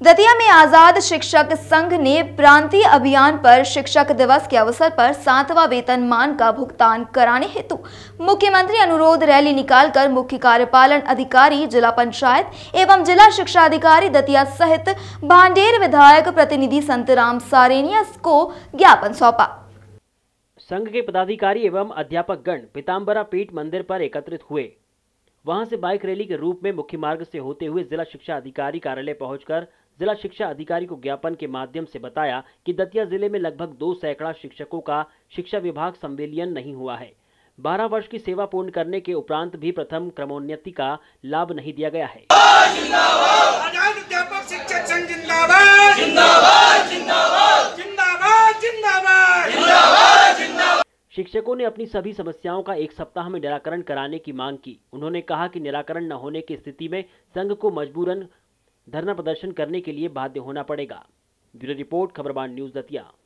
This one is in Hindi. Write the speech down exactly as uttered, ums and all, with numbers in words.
दतिया में आजाद शिक्षक संघ ने प्रांतीय अभियान पर शिक्षक दिवस के अवसर पर सातवां वेतनमान का भुगतान कराने हेतु मुख्यमंत्री अनुरोध रैली निकालकर मुख्य कार्यपालन अधिकारी, जिला पंचायत एवं जिला शिक्षा अधिकारी दतिया सहित भांडेर विधायक प्रतिनिधि संतराम सारेनिया को ज्ञापन सौंपा। संघ के पदाधिकारी एवं अध्यापक गण पीताम्बरा पीठ मंदिर पर एकत्रित हुए। वहां से बाइक रैली के रूप में मुख्य मार्ग से होते हुए जिला शिक्षा अधिकारी कार्यालय पहुंचकर जिला शिक्षा अधिकारी को ज्ञापन के माध्यम से बताया कि दतिया जिले में लगभग दो सैकड़ा शिक्षकों का शिक्षा विभाग संविलियन नहीं हुआ है। बारह वर्ष की सेवा पूर्ण करने के उपरांत भी प्रथम क्रमोन्नति का लाभ नहीं दिया गया है। शिक्षकों ने अपनी सभी समस्याओं का एक सप्ताह में निराकरण कराने की मांग की। उन्होंने कहा कि निराकरण न होने की स्थिति में संघ को मजबूरन धरना प्रदर्शन करने के लिए बाध्य होना पड़ेगा। Bureau report, Khabarban news Datia.